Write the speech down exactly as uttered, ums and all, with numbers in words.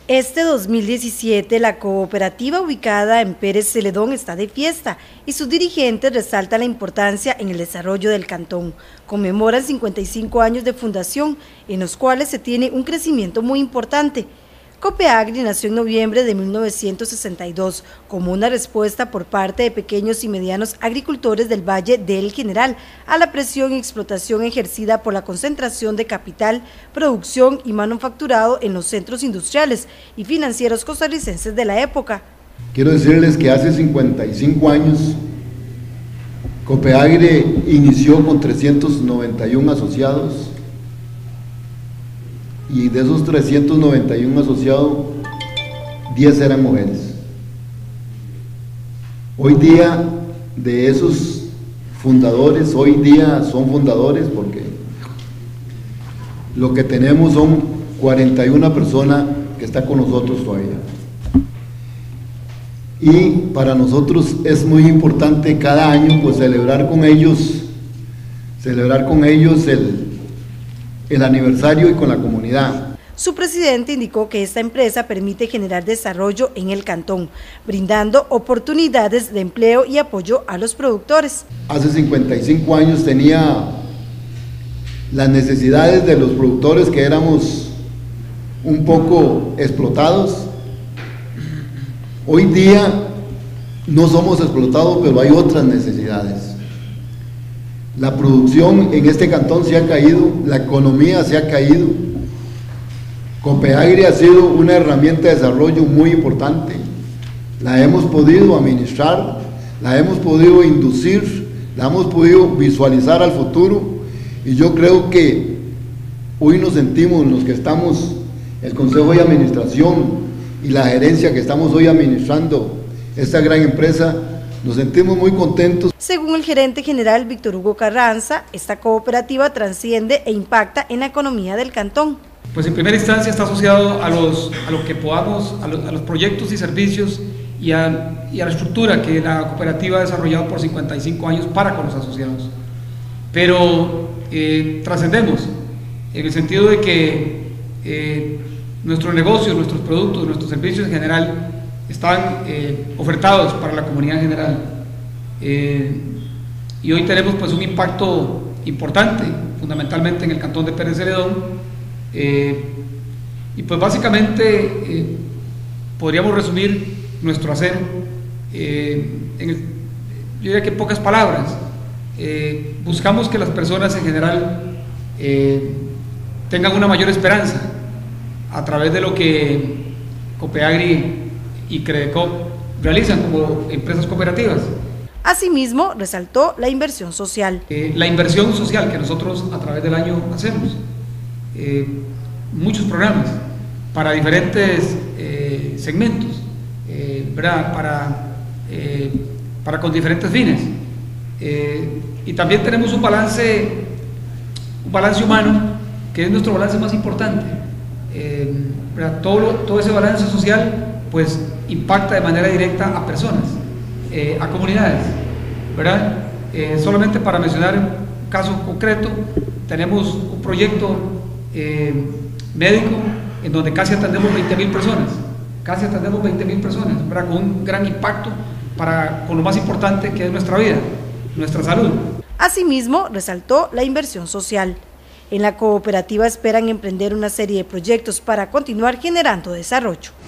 Este dos mil diecisiete, la cooperativa ubicada en Pérez Celedón está de fiesta y sus dirigentes resaltan la importancia en el desarrollo del cantón. Conmemoran cincuenta y cinco años de fundación, en los cuales se tiene un crecimiento muy importante. Copeagri nació en noviembre de mil novecientos sesenta y dos como una respuesta por parte de pequeños y medianos agricultores del Valle del General a la presión y explotación ejercida por la concentración de capital, producción y manufacturado en los centros industriales y financieros costarricenses de la época. Quiero decirles que hace cincuenta y cinco años Copeagri inició con trescientos noventa y uno asociados, y de esos trescientos noventa y uno asociados, diez eran mujeres. Hoy día, de esos fundadores, hoy día son fundadores porque lo que tenemos son cuarenta y una personas que están con nosotros todavía. Y para nosotros es muy importante cada año pues celebrar con ellos, celebrar con ellos el el aniversario y con la comunidad. Su presidente indicó que esta empresa permite generar desarrollo en el cantón, brindando oportunidades de empleo y apoyo a los productores. Hace cincuenta y cinco años tenía las necesidades de los productores, que éramos un poco explotados. Hoy día no somos explotados, pero hay otras necesidades. La producción en este cantón se ha caído, la economía se ha caído. Copeagri ha sido una herramienta de desarrollo muy importante. La hemos podido administrar, la hemos podido inducir, la hemos podido visualizar al futuro, y yo creo que hoy nos sentimos, los que estamos, el Consejo de Administración y la gerencia que estamos hoy administrando esta gran empresa, nos sentimos muy contentos. Según el gerente general Víctor Hugo Carranza, esta cooperativa trasciende e impacta en la economía del cantón. Pues en primera instancia está asociado a, los, a lo que podamos, a los, a los proyectos y servicios y a, y a la estructura que la cooperativa ha desarrollado por cincuenta y cinco años para con los asociados. Pero eh, trascendemos en el sentido de que eh, nuestros negocios, nuestros productos, nuestros servicios en general están eh, ofertados para la comunidad en general, eh, y hoy tenemos pues un impacto importante, fundamentalmente en el cantón de Pérez Celedón, eh, y pues básicamente eh, podríamos resumir nuestro hacer eh, en el, yo diría que en pocas palabras. Eh, buscamos que las personas en general eh, tengan una mayor esperanza a través de lo que Copeagri y Credecop realizan como empresas cooperativas. Asimismo, resaltó la inversión social. Eh, la inversión social que nosotros a través del año hacemos, eh, muchos programas para diferentes eh, segmentos, eh, ¿verdad? Para, eh, para con diferentes fines. Eh, y también tenemos un balance, un balance humano, que es nuestro balance más importante. Eh, ¿verdad? Todo, todo ese balance social pues impacta de manera directa a personas, eh, a comunidades, ¿verdad? Eh, solamente para mencionar un caso concreto, tenemos un proyecto eh, médico en donde casi atendemos veinte mil personas, casi atendemos veinte mil personas, ¿verdad? Con un gran impacto para, con lo más importante que es nuestra vida, nuestra salud. Asimismo, resaltó la inversión social. En la cooperativa esperan emprender una serie de proyectos para continuar generando desarrollo.